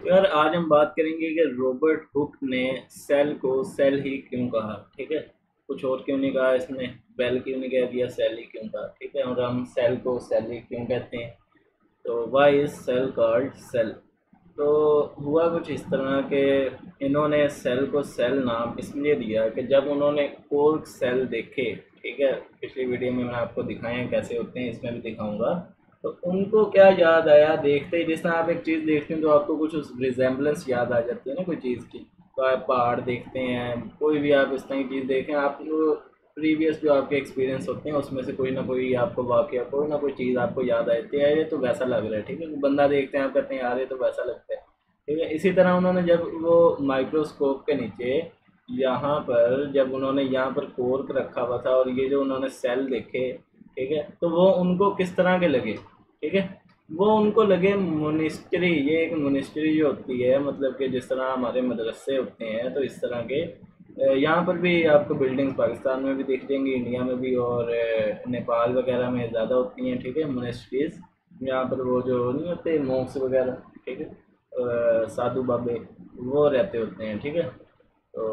यार आज हम बात करेंगे कि रॉबर्ट हुक ने सेल को सेल ही क्यों कहा। ठीक है, कुछ और क्यों नहीं कहा इसने, बेल क्यों नहीं कह दिया, सेल ही क्यों कहा। ठीक है, और हम सेल को सेल ही क्यों कहते हैं। तो why is cell called cell. तो हुआ कुछ इस तरह के इन्होंने सेल को सेल नाम इसलिए दिया कि जब उन्होंने कोर्क सेल देखे, ठीक है, पिछली वीडियो में मैंने आपको दिखाए हैं कैसे होते हैं, इसमें भी दिखाऊंगा। तो उनको क्या याद आया, देखते ही जिस तरह आप एक चीज़ देखते हैं तो आपको कुछ उस रिजेम्बलेंस याद आ जाती है ना कोई चीज़ की। तो आप पहाड़ देखते हैं, कोई भी आप इस तरह की चीज़ देखें, आप प्रीवियस जो आपके एक्सपीरियंस होते हैं उसमें से कोई ना कोई आपको वाकया, कोई ना कोई चीज़ आपको याद आती है, ये तो वैसा लग रहा है। ठीक है, बंदा देखते हैं आप कहते हैं यार ये तो वैसा लगता है। ठीक है, इसी तरह उन्होंने जब वो माइक्रोस्कोप के नीचे यहाँ पर जब उन्होंने यहाँ पर कोर्क रखा हुआ था और ये जो उन्होंने सेल देखे, ठीक है, तो वो उनको किस तरह के लगे। ठीक है, वो उनको लगे मोनिस्ट्री, ये एक मोनिस्ट्री जो होती है, मतलब कि जिस तरह हमारे मदरसे होते हैं तो इस तरह के यहाँ पर भी आपको बिल्डिंग्स पाकिस्तान में भी दिख जाएंगी, इंडिया में भी, और नेपाल वगैरह में ज़्यादा होती हैं। ठीक है, मोनेस्ट्रीज यहाँ पर वो जो नहीं होते मोक्स वगैरह, ठीक है, साधु बाबे वो रहते होते हैं। ठीक है, तो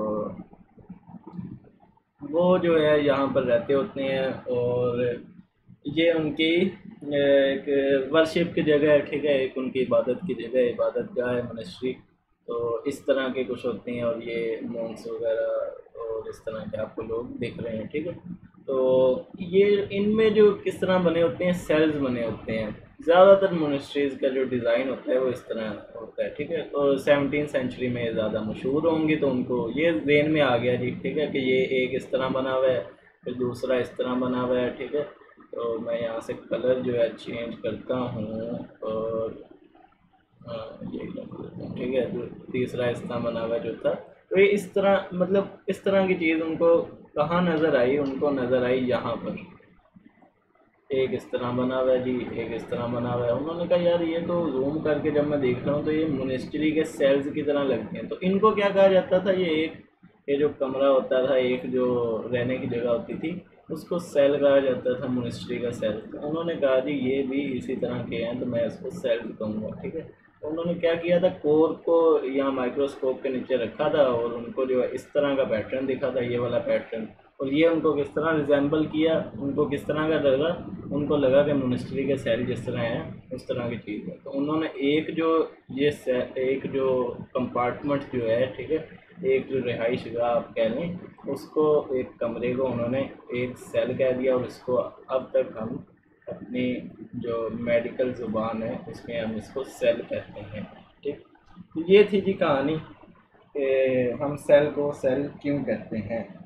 वो जो है यहाँ पर रहते होते हैं, और ये उनकी एक वर्शिप की जगह है। ठीक है, एक उनकी इबादत की जगह, इबादत गाह है, मोनेस्ट्री। तो इस तरह के कुछ होते हैं, और ये मॉन्क्स वगैरह और इस तरह के आपको लोग दिख रहे हैं। ठीक है, तो ये इनमें जो किस तरह बने होते हैं, सेल्स बने होते हैं। ज़्यादातर मोनेस्ट्रीज़ का जो डिज़ाइन होता है वो इस तरह होता है। ठीक है, तो 17th सेंचुरी में ज़्यादा मशहूर होंगी तो उनको ये ज़हन में आ गया जी। ठीक है, कि ये एक इस तरह बना हुआ है, फिर दूसरा इस तरह बना हुआ है। ठीक है, तो मैं यहाँ से कलर जो है चेंज करता हूँ, और यही कर देता हूँ। ठीक है, तो तीसरा इस तरह बना हुआ जो था, तो ये इस तरह, मतलब इस तरह की चीज़ उनको कहाँ नज़र आई, उनको नज़र आई यहाँ पर। एक इस तरह बना हुआ है जी, एक इस तरह बना हुआ है। उन्होंने कहा यार ये तो जूम करके जब मैं देख रहा हूँ तो ये मोनेस्ट्री के सेल्स की तरह लगते हैं। तो इनको क्या कहा जाता था, ये जो कमरा होता था, एक जो रहने की जगह होती थी, उसको सेल कहा जाता था, मोनेस्ट्री का सेल। तो उन्होंने कहा जी ये भी इसी तरह के हैं तो मैं इसको सेल कहूँगा। ठीक है, तो उन्होंने क्या किया था, कोर को यहाँ माइक्रोस्कोप के नीचे रखा था और उनको जो है इस तरह का पैटर्न दिखा था, ये वाला पैटर्न। और ये उनको किस तरह रिजेंबल किया, उनको किस तरह का लगा, उनको लगा कि मोनेस्ट्री के सेल जिस तरह हैं उस तरह की चीज़ है। तो उन्होंने एक जो एक जो कंपार्टमेंट जो है, ठीक है, एक जो रिहाइश गाह आप कह लें, उसको, एक कमरे को उन्होंने एक सेल कह दिया, और इसको अब तक हम अपनी जो मेडिकल ज़ुबान है उसमें हम इसको सेल कहते हैं। ठीक, तो ये थी जी कहानी कि हम सेल को सेल क्यों कहते हैं।